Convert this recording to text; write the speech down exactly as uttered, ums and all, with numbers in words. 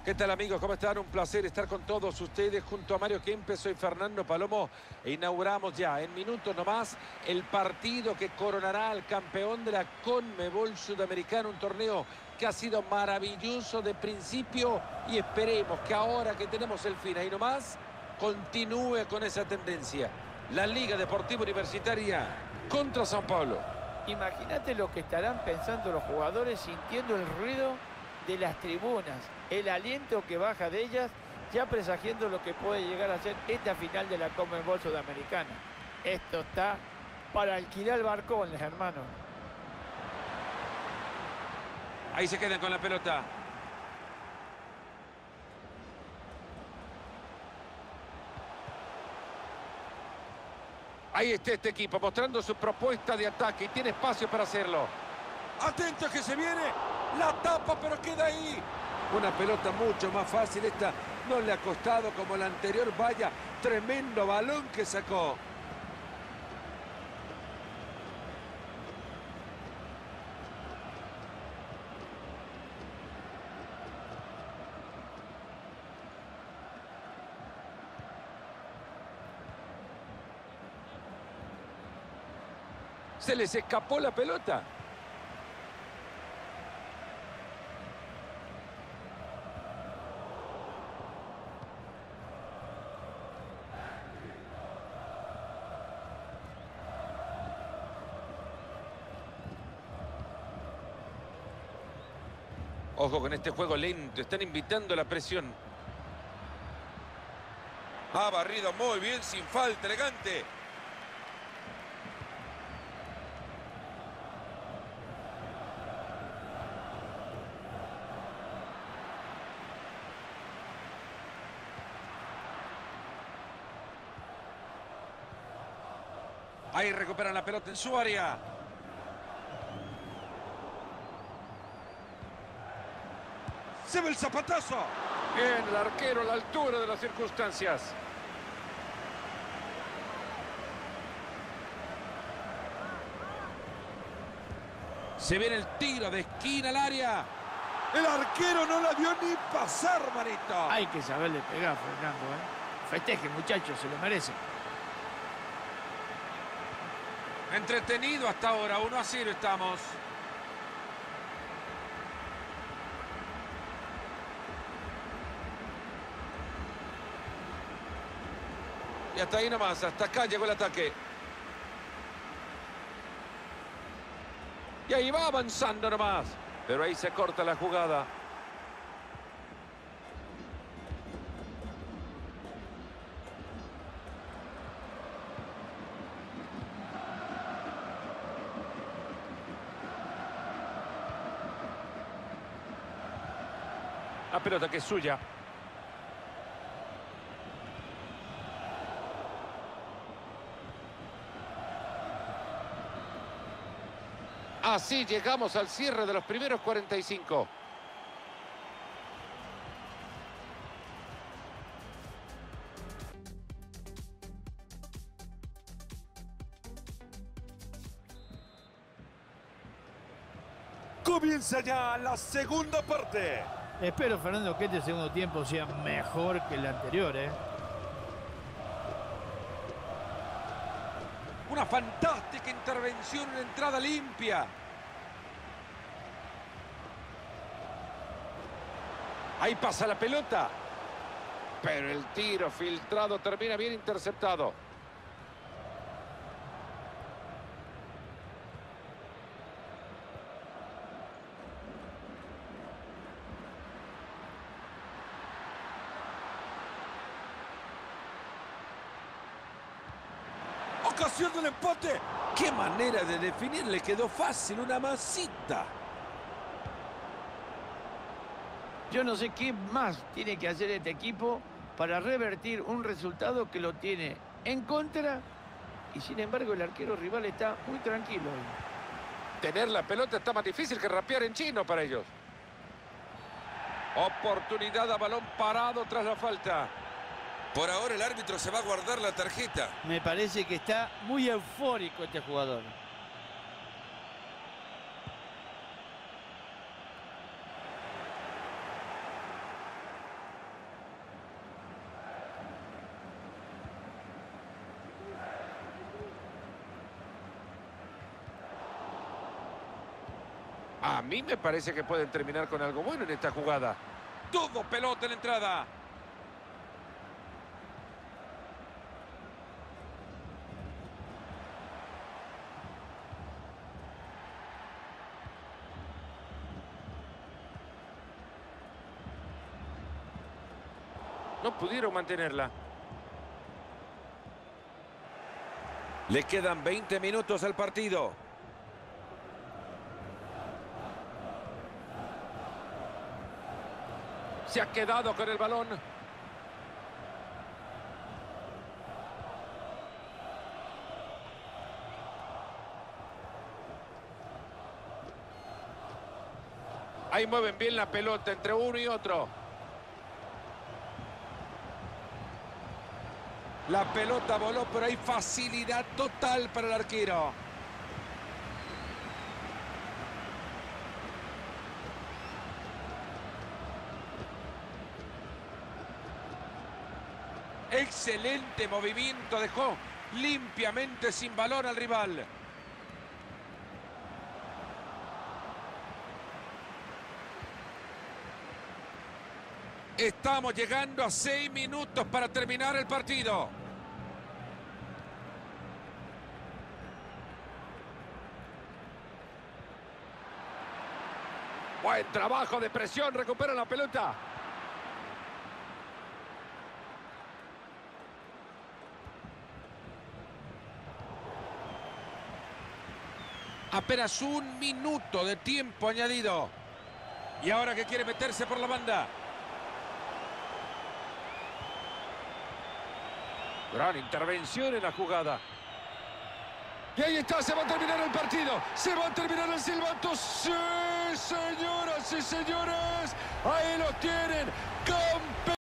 ¿Qué tal, amigos? ¿Cómo están? Un placer estar con todos ustedes junto a Mario Kempes. Soy Fernando Palomo e inauguramos ya en minutos nomás el partido que coronará al campeón de la Conmebol Sudamericana, un torneo que ha sido maravilloso de principio y esperemos que ahora que tenemos el fin ahí nomás, continúe con esa tendencia. La Liga Deportiva Universitaria contra São Paulo. Imagínate lo que estarán pensando los jugadores sintiendo el ruido de las tribunas, el aliento que baja de ellas, ya presagiando lo que puede llegar a ser esta final de la Conmebol Sudamericana. Esto está para alquilar barcones, hermano. Ahí se quedan con la pelota. Ahí está este equipo mostrando su propuesta de ataque y tiene espacio para hacerlo. Atento que se viene. La tapa, pero queda ahí. Una pelota mucho más fácil. Esta no le ha costado como la anterior. Vaya, tremendo balón que sacó. Se les escapó la pelota. Ojo con este juego lento, están invitando la presión. Ha barrido muy bien, sin falta, elegante. Ahí recuperan la pelota en su área. Se ve el zapatazo. Bien, el arquero a la altura de las circunstancias. Se viene el tiro de esquina al área. El arquero no la vio ni pasar, manito. Hay que saberle pegar, Fernando, ¿eh? Festeje, muchachos, se lo merece. Entretenido hasta ahora, uno a cero estamos. Y hasta ahí nomás, hasta acá llegó el ataque. Y ahí va avanzando nomás. Pero ahí se corta la jugada. La pelota que es suya. Así llegamos al cierre de los primeros cuarenta y cinco. Comienza ya la segunda parte. Espero, Fernando, que este segundo tiempo sea mejor que el anterior, ¿eh? Una fantástica intervención, una entrada limpia. Ahí pasa la pelota. Pero el tiro filtrado termina bien interceptado. Ocasión del empate. ¡Qué manera de definir! Le quedó fácil, una masita. Yo no sé qué más tiene que hacer este equipo para revertir un resultado que lo tiene en contra y sin embargo el arquero rival está muy tranquilo. Tener la pelota está más difícil que rapear en chino para ellos. Oportunidad a balón parado tras la falta. Por ahora el árbitro se va a guardar la tarjeta. Me parece que está muy eufórico este jugador. A mí me parece que pueden terminar con algo bueno en esta jugada. Tuvo pelota en la entrada. No pudieron mantenerla. Le quedan veinte minutos al partido. Se ha quedado con el balón. Ahí mueven bien la pelota entre uno y otro. La pelota voló, pero hay facilidad total para el arquero. Excelente movimiento, dejó limpiamente sin balón al rival. Estamos llegando a seis minutos para terminar el partido. Buen trabajo de presión, recupera la pelota. Apenas un minuto de tiempo añadido. Y ahora que quiere meterse por la banda. Gran intervención en la jugada. Y ahí está, se va a terminar el partido. Se va a terminar el silbato. Sí, señoras y señores. Ahí lo tienen. Campeón.